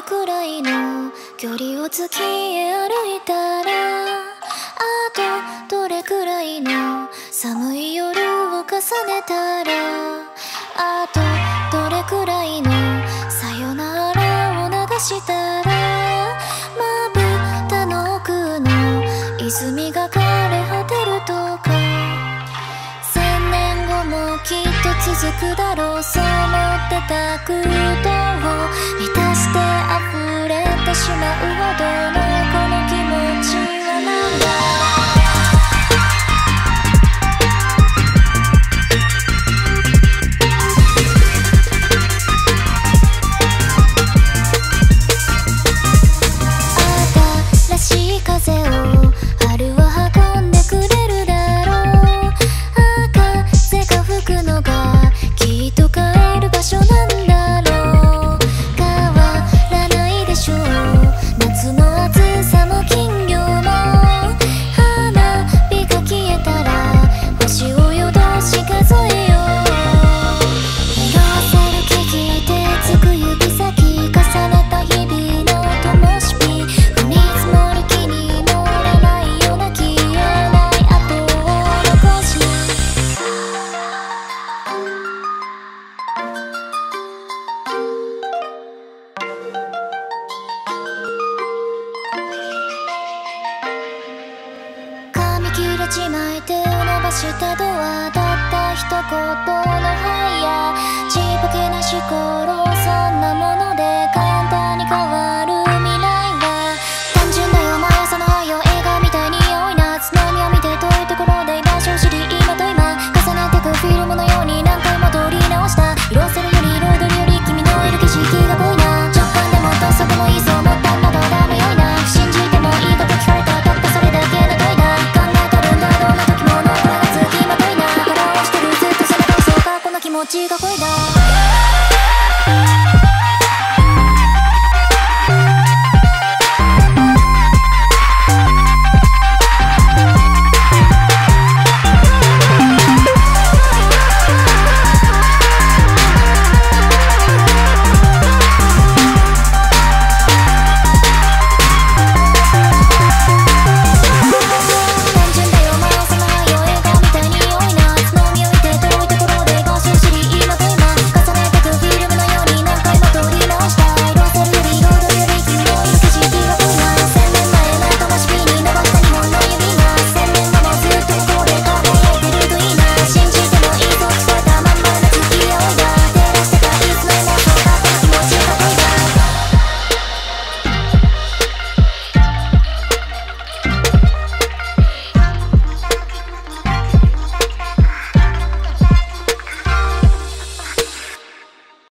くらいの距離を月へ歩いたら、あとどれくらいの寒い夜を重ねたら、あとどれくらいのさよならを流したら、まぶたの奥の泉が枯れ果てるとか、1000年後もきっと続くだろう、そう思ってた空洞を満たして溢れてしまうほどのこの気持ちはなんだ。新しい風を春は運んでくれるだろう。風が吹くのがきっと帰る場所なんだろう。変わらないでしょう、夏の暑さも金魚も。花火が消えたら星を夜通し数えよう。色あせる木々手つく指先重ねた日々の灯火、踏み積もる気に乗れないような消えない跡を残し、髪切れちまい手を伸ばしたドア、たった一言のはいやちっぽけなしころ、そんなもので